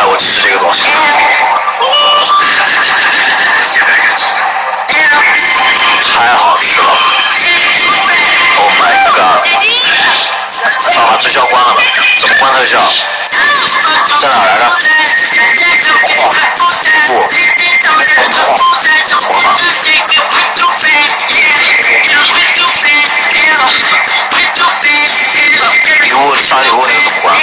我吃这个东西。太好吃了 ！Oh my god！ 好把特效关了吧？怎么关特效？在哪来着？不，我操！礼物刷礼物那个怎么关？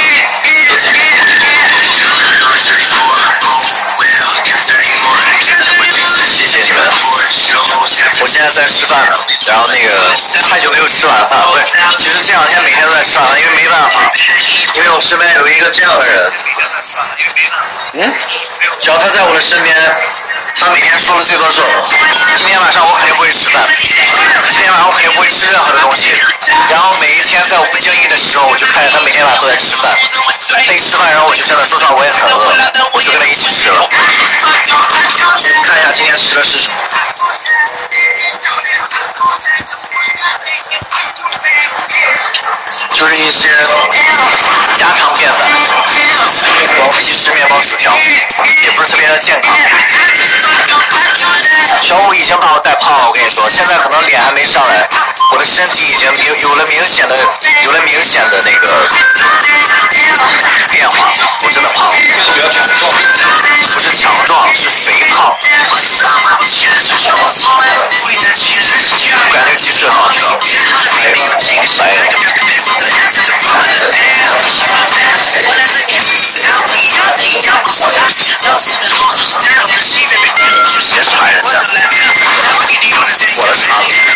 谢谢你们。我现在在吃饭呢，然后那个太久没有吃晚饭，不是，其实这两天每天都在吃晚饭，因为没办法，因为我身边有一个这样的人，只要他在我的身边，他每天说的最多是，今天晚上我肯定不会吃饭，今天晚上我肯定不会吃任何的东西，然后每一天在我不经意的时候，我就看见他每天晚上都在吃饭，他一吃饭，然后我就真的说实话我也很饿，我就跟他一起吃了，看一下今天吃的是什么。就是一些家常便饭，我们一起吃面包薯条，也不是特别的健康。小五已经把我带胖了，我跟你说，现在可能脸还没上来，我的身体已经有了明显的那个变化，我真的胖了，不要强壮，不是强壮，是肥胖。我感觉鸡翅很好吃，白的。别馋人家，我的肠子。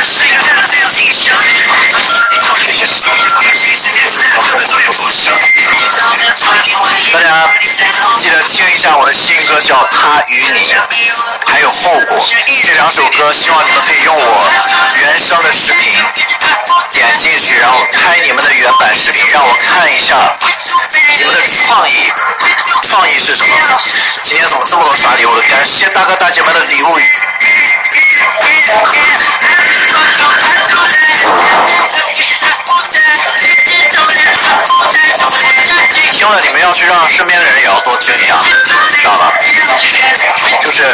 大家记得听一下我的新歌，叫《他与你》，还有《后果》这两首歌，希望你们可以用我原声的视频点进去，然后开你们的原版视频，让我看一下你们的创意。创意是什么？今天怎么这么多刷礼物的？感谢大哥大姐们的礼物。听了你们要去让身边的人也要多听一下，知道吧？就是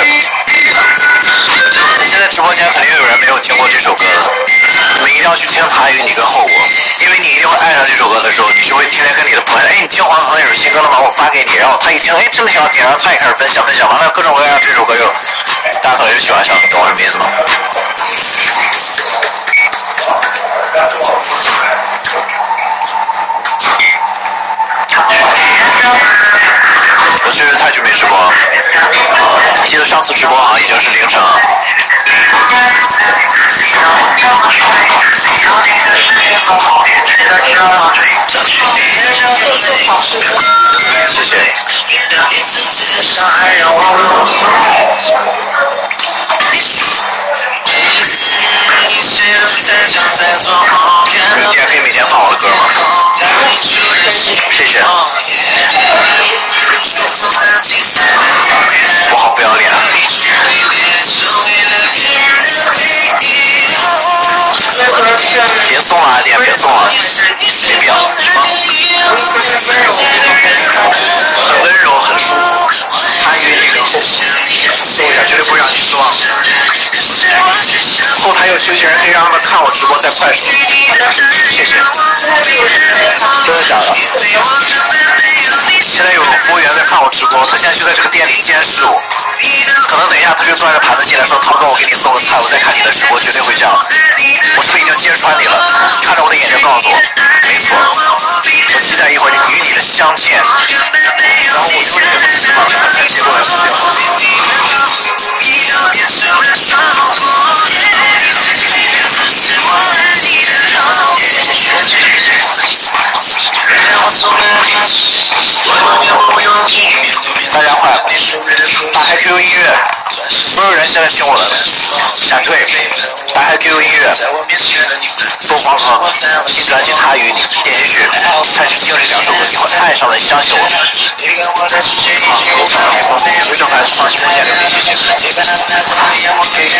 现在直播间肯定有人没有听过这首歌的，你们一定要去听《他与你》跟《后果》，因为你一定会爱上这首歌的时候，你就会天天跟你的朋友，哎，你听黄子韬有新歌了吗？我发给你，然后他一听，哎，真的挺好听，然后他也开始分享，完了各种各样这首歌就大家可能就喜欢上，你懂我什么意思吗？我确实太久没直播了，记得上次直播好像已经是凌晨了。谢谢。你也可以每天放我的歌吗？谢谢。我好不要脸啊！别送了，阿点，别送了，没必要。很温柔，很舒服。他与你跟后送一下，绝对不会让你失望。后台有休息人可以让他们看我直播，在快手。谢谢。真的假的？现在有服务员在看我直播，他现在就在这个店里监视我。可能等一下他就端着盘子进来说：“涛哥，我给你送个菜，我在看你的直播，绝对会这样。”我是不是已经揭穿你了？看着我的眼睛告诉我，没错。我期待一会儿与你的相见，然后我就会给翅膀才接过来不掉。大家快打开 QQ 音乐，所有人现在听我的，闪退，打开 QQ 音乐，搜黄河新专辑《他与你》，点进去，开始听这两首歌，你会爱上的，相信我。好，有正牌放心风险留给谢谢。